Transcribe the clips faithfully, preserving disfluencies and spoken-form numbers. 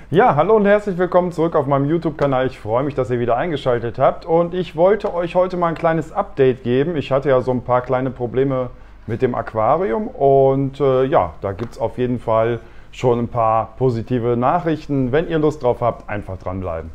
Ja, hallo und herzlich willkommen zurück auf meinem YouTube-Kanal. Ich freue mich, dass ihr wieder eingeschaltet habt und ich wollte euch heute mal ein kleines Update geben. Ich hatte ja so ein paar kleine Probleme mit dem Aquarium und äh, ja, da gibt es auf jeden Fall schon ein paar positive Nachrichten. Wenn ihr Lust drauf habt, einfach dranbleiben.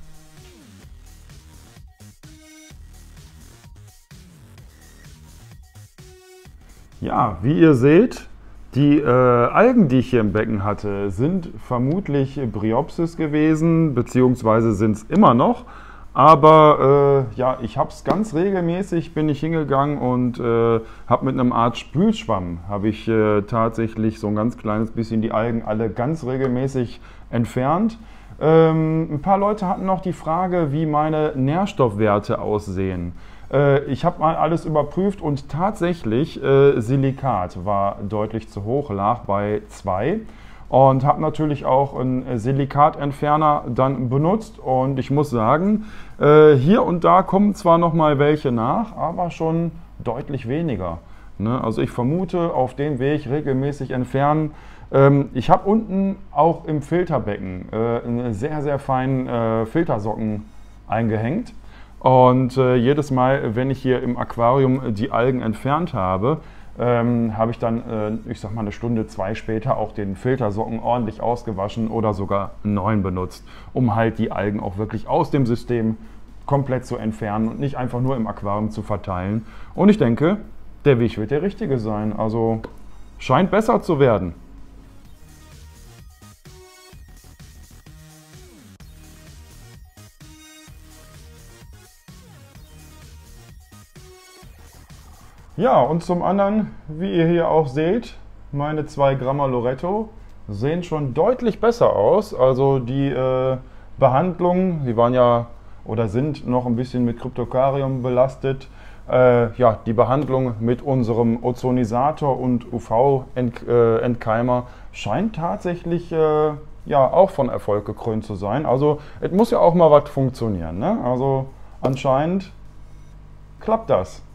Ja, wie ihr seht, die äh, Algen, die ich hier im Becken hatte, sind vermutlich Bryopsis gewesen, beziehungsweise sind es immer noch. Aber äh, ja, ich habe es ganz regelmäßig, bin ich hingegangen und äh, habe mit einem Art Spülschwamm, habe ich äh, tatsächlich so ein ganz kleines bisschen die Algen alle ganz regelmäßig entfernt. Ähm, ein paar Leute hatten noch die Frage, wie meine Nährstoffwerte aussehen. Ich habe mal alles überprüft und tatsächlich äh, Silikat war deutlich zu hoch, lag bei zwei und habe natürlich auch einen Silikatentferner dann benutzt und ich muss sagen, äh, hier und da kommen zwar noch mal welche nach, aber schon deutlich weniger. Ne? Also ich vermute, auf dem Weg regelmäßig entfernen. Ähm, ich habe unten auch im Filterbecken äh, einen sehr, sehr feinen äh, Filtersocken eingehängt. Und äh, jedes Mal, wenn ich hier im Aquarium die Algen entfernt habe, ähm, habe ich dann, äh, ich sag mal eine Stunde, zwei später auch den Filtersocken ordentlich ausgewaschen oder sogar einen neuen benutzt, um halt die Algen auch wirklich aus dem System komplett zu entfernen und nicht einfach nur im Aquarium zu verteilen. Und ich denke, der Weg wird der richtige sein. Also scheint besser zu werden. Ja, und zum anderen, wie ihr hier auch seht, meine zwei Gramma Loretto sehen schon deutlich besser aus. Also die äh, Behandlungen, die waren ja oder sind noch ein bisschen mit Cryptocarium belastet. Äh, ja, die Behandlung mit unserem Ozonisator und U V-Entkeimer scheint tatsächlich äh, ja, auch von Erfolg gekrönt zu sein. Also es muss ja auch mal was funktionieren, ne? Also anscheinend klappt das.